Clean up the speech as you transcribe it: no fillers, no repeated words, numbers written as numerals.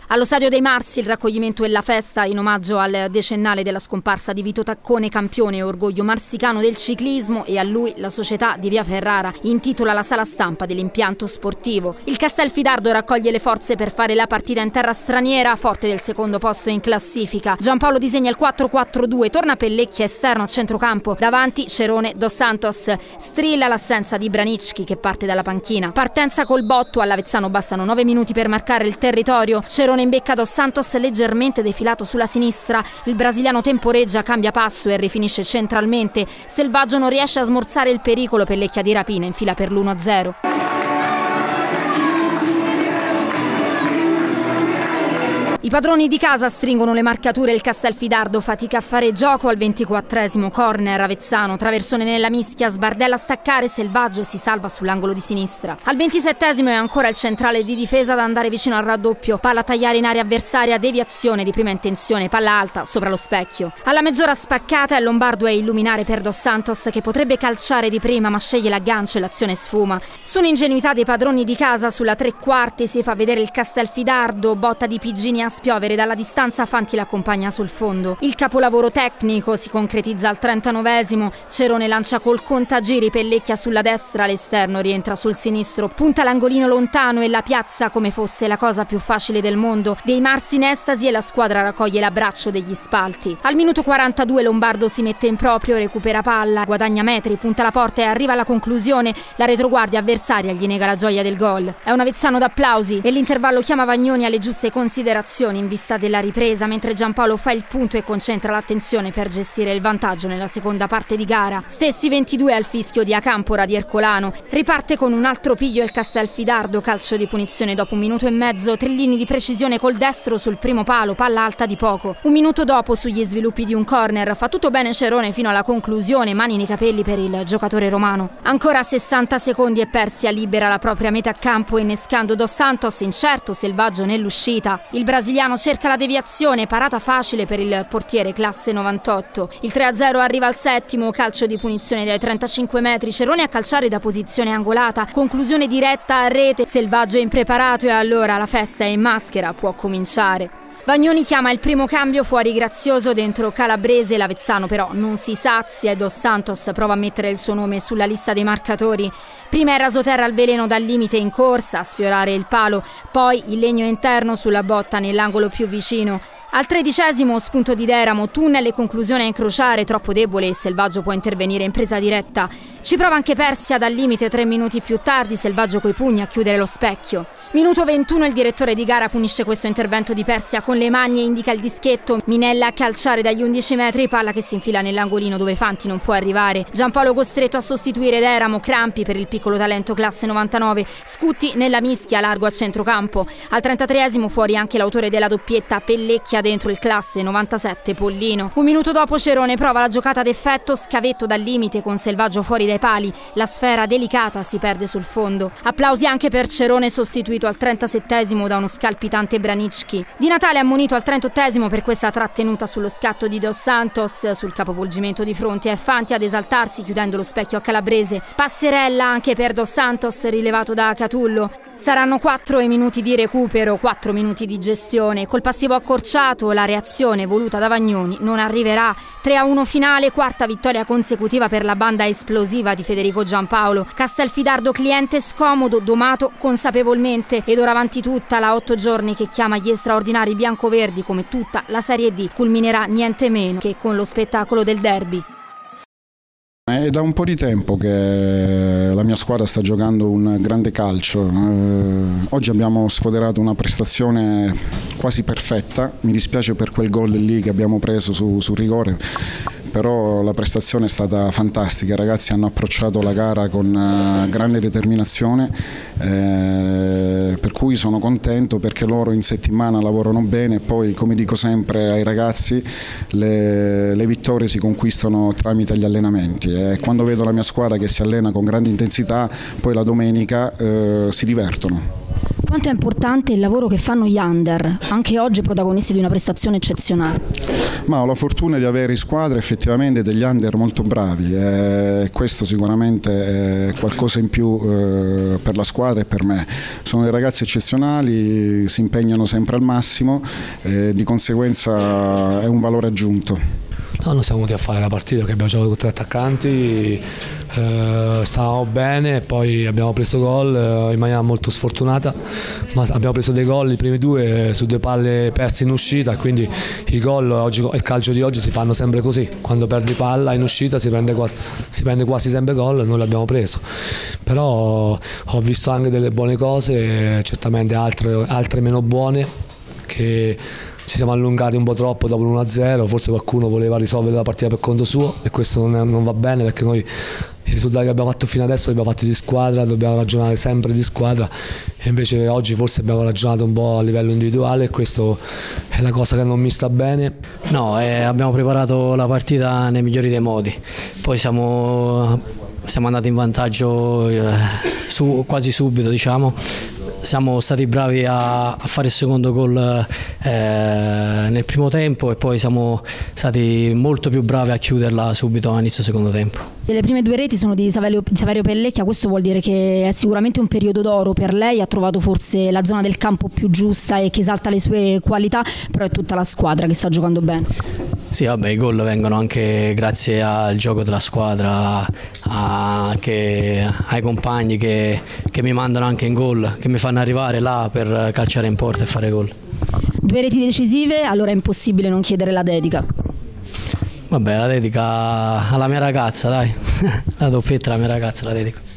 Allo Stadio dei Marsi il raccoglimento e la festa in omaggio al decennale della scomparsa di Vito Taccone, campione e orgoglio marsicano del ciclismo, e a lui la società di Via Ferrara intitola la sala stampa dell'impianto sportivo. Il Castelfidardo raccoglie le forze per fare la partita in terra straniera, forte del secondo posto in classifica. Giampaolo disegna il 4-4-2, torna Pellecchia esterno a centrocampo, davanti Cerone, Dos Santos. Strilla l'assenza di Branicchi che parte dalla panchina. Partenza col botto, all'Avezzano bastano 9 minuti per marcare il territorio. Cerone imbecca Dos Santos leggermente defilato sulla sinistra, il brasiliano temporeggia, cambia passo e rifinisce centralmente. Selvaggio non riesce a smorzare il pericolo, Pellecchia di rapina infila per l'1-0. I padroni di casa stringono le marcature, il Castelfidardo fatica a fare gioco al 24esimo, corner Avezzano, traversone nella mischia, sbardella a staccare, Selvaggio si salva sull'angolo di sinistra. Al 27esimo è ancora il centrale di difesa ad andare vicino al raddoppio, palla a tagliare in area avversaria, deviazione di prima intenzione, palla alta sopra lo specchio. Alla mezz'ora spaccata è Lombardo a illuminare per Dos Santos che potrebbe calciare di prima ma sceglie l'aggancio e l'azione sfuma. Su un'ingenuità dei padroni di casa sulla 3/4 si fa vedere il Castelfidardo, botta di Piggini a spiovere dalla distanza, Fanti l'accompagna sul fondo. Il capolavoro tecnico si concretizza al 39esimo, Cerone lancia col contagiri, Pellecchia sulla destra, l'esterno rientra sul sinistro, punta l'angolino lontano e la piazza come fosse la cosa più facile del mondo. Dei Marsi in estasi e la squadra raccoglie l'abbraccio degli spalti. Al minuto 42 Lombardo si mette in proprio, recupera palla, guadagna metri, punta la porta e arriva alla conclusione. La retroguardia avversaria gli nega la gioia del gol. È un Avezzano d'applausi e l'intervallo chiama Vagnoni alle giuste considerazioni in vista della ripresa, mentre Giampaolo fa il punto e concentra l'attenzione per gestire il vantaggio nella seconda parte di gara. Stessi 22 al fischio di Acampora di Ercolano. Riparte con un altro piglio il Castelfidardo, calcio di punizione dopo 1 minuto e mezzo, Trillini di precisione col destro sul primo palo, palla alta di poco. 1 minuto dopo sugli sviluppi di un corner, fa tutto bene Cerone fino alla conclusione, mani nei capelli per il giocatore romano. Ancora 60 secondi e Persia libera la propria metà campo innescando Dos Santos, incerto, Selvaggio nell'uscita. Il brasiliano cerca la deviazione, parata facile per il portiere classe 98. Il 3-0 arriva al settimo, calcio di punizione dai 35 metri, Cerone a calciare da posizione angolata, conclusione diretta a rete, Selvaggio è impreparato e allora la festa è in maschera, può cominciare. Vagnoni chiama il primo cambio fuori Grazioso dentro Calabrese, l'Avezzano però non si sazia e Dos Santos prova a mettere il suo nome sulla lista dei marcatori. Prima è rasoterra al veleno dal limite in corsa a sfiorare il palo, poi il legno interno sulla botta nell'angolo più vicino. Al 13esimo spunto di Deramo, tunnel e conclusione a incrociare, troppo debole e Selvaggio può intervenire in presa diretta. Ci prova anche Persia dal limite 3 minuti più tardi, Selvaggio coi pugni a chiudere lo specchio. Minuto 21 il direttore di gara punisce questo intervento di Persia con le mani e indica il dischetto. Minella a calciare dagli 11 metri, palla che si infila nell'angolino dove Fanti non può arrivare. Giampaolo costretto a sostituire Deramo, crampi per il piccolo talento classe 99. Scutti nella mischia, largo a centrocampo. Al 33esimo fuori anche l'autore della doppietta, Pellecchia dentro il classe 97, Pollino. 1 minuto dopo Cerone prova la giocata d'effetto, scavetto dal limite con Selvaggio fuori dai pali. La sfera delicata si perde sul fondo. Applausi anche per Cerone sostituito al 37esimo da uno scalpitante Branicchi. Di Natale ammonito al 38esimo per questa trattenuta sullo scatto di Dos Santos. Sul capovolgimento di fronte è Fanti ad esaltarsi chiudendo lo specchio a Calabrese. Passerella anche per Dos Santos rilevato da Catullo. Saranno 4 minuti di recupero, 4 minuti di gestione. Col passivo accorciato la reazione voluta da Vagnoni non arriverà. 3-1 finale, quarta vittoria consecutiva per la banda esplosiva di Federico Giampaolo. Castelfidardo cliente scomodo, domato consapevolmente ed ora avanti tutta la 8 giorni che chiama gli straordinari biancoverdi come tutta la Serie D. Culminerà niente meno che con lo spettacolo del derby. È da un po' di tempo che la mia squadra sta giocando un grande calcio. Oggi abbiamo sfoderato una prestazione quasi perfetta. Mi dispiace per quel gol lì che abbiamo preso su rigore, però la prestazione è stata fantastica. I ragazzi hanno approcciato la gara con grande determinazione, per cui sono contento perché loro in settimana lavorano bene e poi, come dico sempre ai ragazzi, le vittorie si conquistano tramite gli allenamenti. E quando vedo la mia squadra che si allena con grande intensità, poi la domenica si divertono. Quanto è importante il lavoro che fanno gli under, anche oggi protagonisti di una prestazione eccezionale? Ma ho la fortuna di avere in squadra effettivamente degli under molto bravi e questo sicuramente è qualcosa in più per la squadra e per me. Sono dei ragazzi eccezionali, si impegnano sempre al massimo e di conseguenza è un valore aggiunto. No, noi siamo venuti a fare la partita perché abbiamo giocato con 3 attaccanti, stavamo bene, poi abbiamo preso gol in maniera molto sfortunata, ma abbiamo preso dei gol, i primi 2 su 2 palle perse in uscita, quindi i gol oggi, il calcio di oggi si fanno sempre così, quando perdi palla in uscita si prende quasi sempre gol, noi l'abbiamo preso, però ho visto anche delle buone cose, certamente altre meno buone, che ci siamo allungati un po' troppo dopo l'1-0, forse qualcuno voleva risolvere la partita per conto suo e questo non va bene, perché noi i risultati che abbiamo fatto fino adesso li abbiamo fatti di squadra, dobbiamo ragionare sempre di squadra e invece oggi forse abbiamo ragionato un po' a livello individuale e questo è la cosa che non mi sta bene. No, abbiamo preparato la partita nei migliori dei modi, poi siamo andati in vantaggio quasi subito, diciamo. Siamo stati bravi a fare il secondo gol nel primo tempo e poi siamo stati molto più bravi a chiuderla subito a inizio secondo tempo. Le prime 2 reti sono di Saverio Pellecchia, questo vuol dire che è sicuramente un periodo d'oro per lei, ha trovato forse la zona del campo più giusta e che esalta le sue qualità, però è tutta la squadra che sta giocando bene. Sì, vabbè, i gol vengono anche grazie al gioco della squadra, anche ai compagni che mi mandano anche in gol, che mi fanno arrivare là per calciare in porta e fare gol. 2 reti decisive, allora è impossibile non chiedere la dedica. Vabbè, la dedica alla mia ragazza, dai, la doppietta alla mia ragazza la dedico.